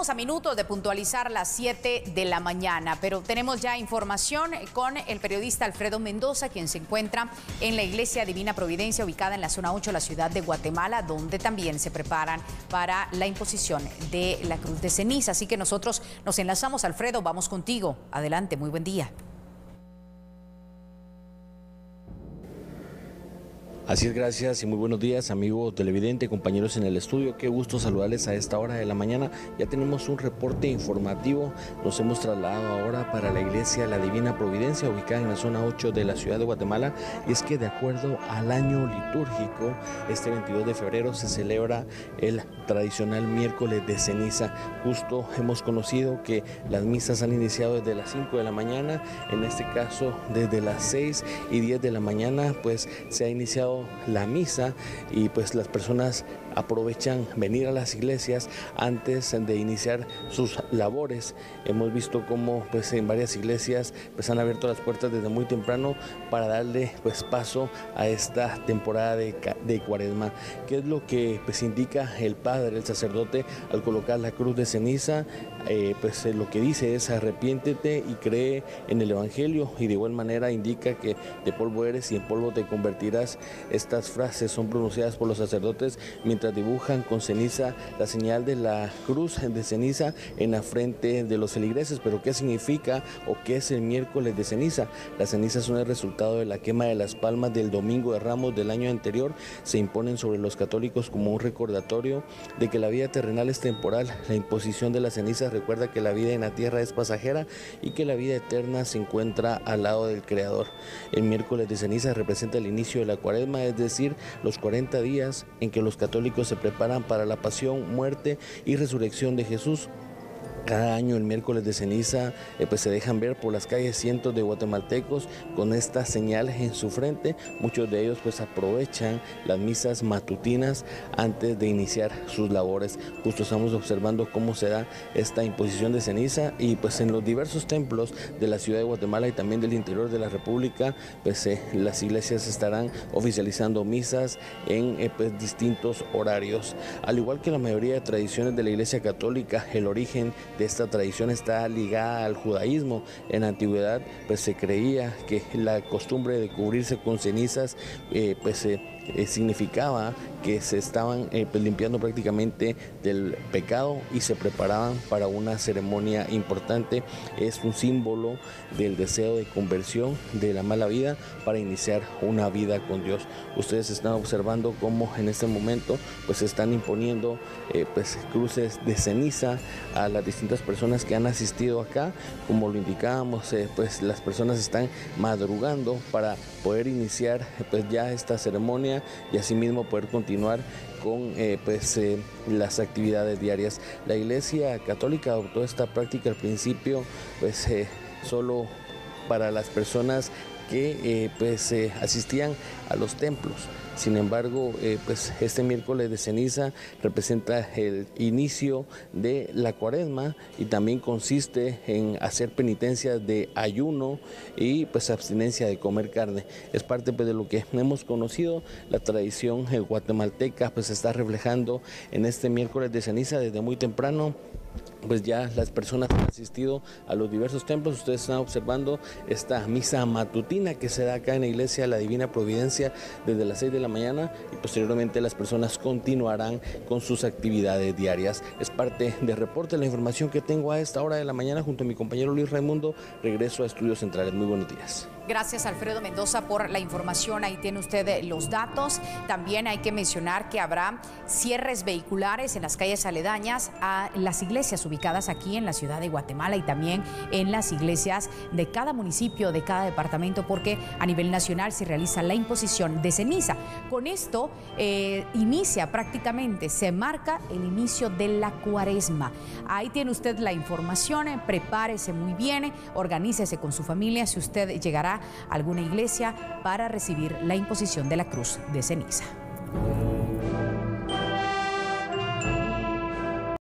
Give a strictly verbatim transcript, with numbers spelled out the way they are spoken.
Estamos a minutos de puntualizar las siete de la mañana, pero tenemos ya información con el periodista Alfredo Mendoza, quien se encuentra en la Iglesia Divina Providencia, ubicada en la zona ocho de la ciudad de Guatemala, donde también se preparan para la imposición de la cruz de ceniza. Así que nosotros nos enlazamos. Alfredo, vamos contigo. Adelante, muy buen día. Así es, gracias y muy buenos días, amigo televidente, compañeros en el estudio. Qué gusto saludarles a esta hora de la mañana. Ya tenemos un reporte informativo. Nos hemos trasladado ahora para la Iglesia La Divina Providencia, ubicada en la zona ocho de la ciudad de Guatemala. Y es que de acuerdo al año litúrgico, este veintidós de febrero se celebra el tradicional miércoles de ceniza. Justo hemos conocido que las misas han iniciado desde las cinco de la mañana. En este caso, desde las seis y diez de la mañana, pues se ha iniciado la misa y pues las personas aprovechan venir a las iglesias antes de iniciar sus labores. Hemos visto cómo pues en varias iglesias pues han abierto las puertas desde muy temprano para darle pues paso a esta temporada de, de cuaresma. ¿Qué es lo que pues indica el padre, el sacerdote, al colocar la cruz de ceniza? Eh, pues eh, lo que dice es: arrepiéntete y cree en el evangelio, y de igual manera indica que de polvo eres y en polvo te convertirás. Estas frases son pronunciadas por los sacerdotes mientras dibujan con ceniza la señal de la cruz de ceniza en la frente de los feligreses. Pero ¿qué significa o qué es el miércoles de ceniza? Las cenizas son el resultado de la quema de las palmas del Domingo de Ramos del año anterior. Se imponen sobre los católicos como un recordatorio de que la vida terrenal es temporal. La imposición de las cenizas recuerda que la vida en la tierra es pasajera y que la vida eterna se encuentra al lado del Creador. El miércoles de ceniza representa el inicio de la cuaresma, es decir, los cuarenta días en que los católicos se preparan para la pasión, muerte y resurrección de Jesús. Cada año el miércoles de ceniza eh, pues se dejan ver por las calles cientos de guatemaltecos con estas señales en su frente. Muchos de ellos pues aprovechan las misas matutinas antes de iniciar sus labores. Justo estamos observando cómo se da esta imposición de ceniza, y pues en los diversos templos de la ciudad de Guatemala y también del interior de la República pues eh, las iglesias estarán oficializando misas en eh, pues, distintos horarios. Al igual que la mayoría de tradiciones de la Iglesia Católica, el origen de esta tradición está ligada al judaísmo. En la antigüedad pues se creía que la costumbre de cubrirse con cenizas eh, pues eh, eh, significaba que se estaban eh, pues, limpiando prácticamente del pecado y se preparaban para una ceremonia importante. Es un símbolo del deseo de conversión de la mala vida para iniciar una vida con Dios. Ustedes están observando cómo en este momento pues se están imponiendo eh, pues cruces de ceniza a las distintas personas que han asistido acá. Como lo indicábamos, eh, pues las personas están madrugando para poder iniciar pues ya esta ceremonia y asimismo poder continuar con eh, pues, eh, las actividades diarias. La Iglesia Católica adoptó esta práctica al principio pues eh, solo para las personas que eh, pues eh, asistían a los templos. Sin embargo, eh, pues este miércoles de ceniza representa el inicio de la cuaresma y también consiste en hacer penitencias de ayuno y pues abstinencia de comer carne. Es parte pues de lo que hemos conocido. La tradición eh, guatemalteca pues se está reflejando en este miércoles de ceniza desde muy temprano. Pues ya las personas han asistido a los diversos templos. Ustedes están observando esta misa matutina que se da acá en la Iglesia La Divina Providencia desde las seis de la mañana, y posteriormente las personas continuarán con sus actividades diarias. Es parte del reporte, la información que tengo a esta hora de la mañana junto a mi compañero Luis Raimundo. Regreso a Estudios Centrales. Muy buenos días. Gracias, Alfredo Mendoza, por la información. Ahí tiene usted los datos. También hay que mencionar que habrá cierres vehiculares en las calles aledañas a las iglesias ubicadas aquí en la ciudad de Guatemala y también en las iglesias de cada municipio, de cada departamento, porque a nivel nacional se realiza la imposición de ceniza. Con esto eh, inicia prácticamente, se marca el inicio de la cuaresma. Ahí tiene usted la información. Eh, prepárese muy bien, eh, organícese con su familia si usted llegará a alguna iglesia para recibir la imposición de la cruz de ceniza.